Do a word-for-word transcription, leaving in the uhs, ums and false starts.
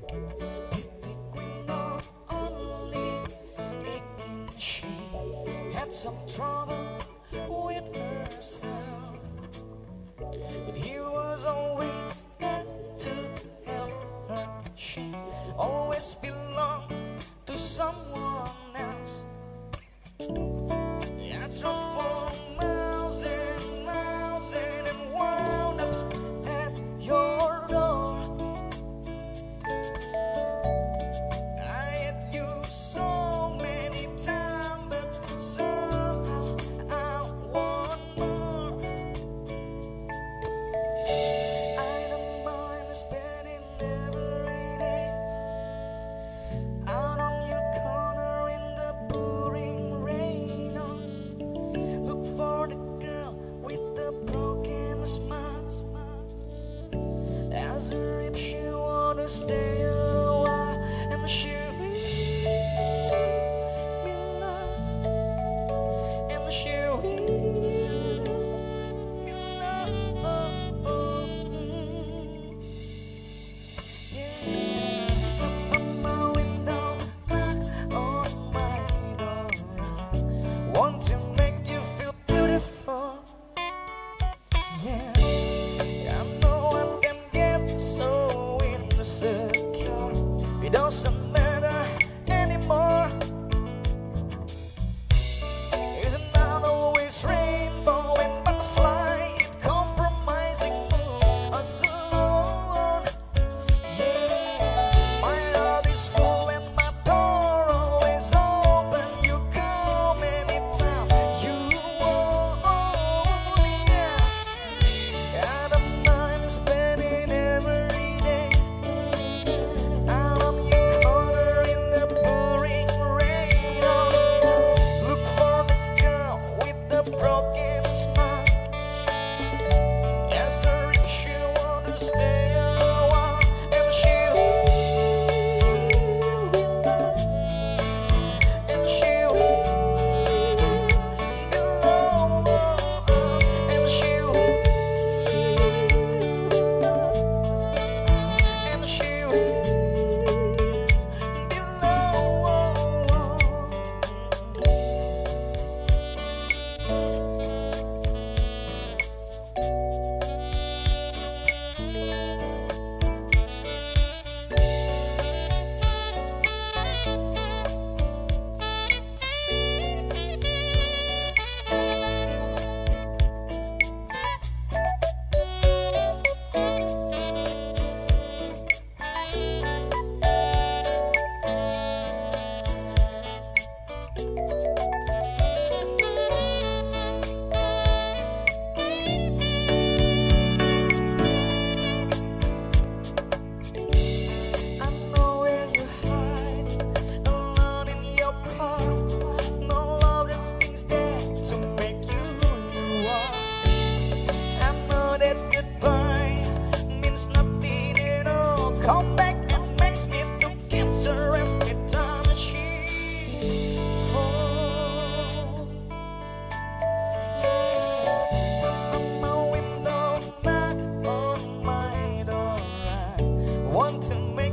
Some trouble with herself, but he was always there to help her. She always belonged to someone else. I drove for miles and miles and wound up at your door. I had you so many times, but so stay a while and she'll be love, and she'll be love. Yeah, tap on my window, knock on my door. Want to make you feel beautiful. Yeah, I know I can get so secure. It doesn't matter anymore. It's not always rainbow and butterfly. It's compromising us alone. Yeah, my heart is full and my door always open. You come anytime you want. Yeah, I don't mind spending every day out on your corner in the pouring rain. Look for the girl with the broken smile. Ask her if she wanna stay a while, and she'll and she'll be alone, and she'll and she'll come back and makes me to kiss her every time she falls. Tap on my window, knock on my door. I want to make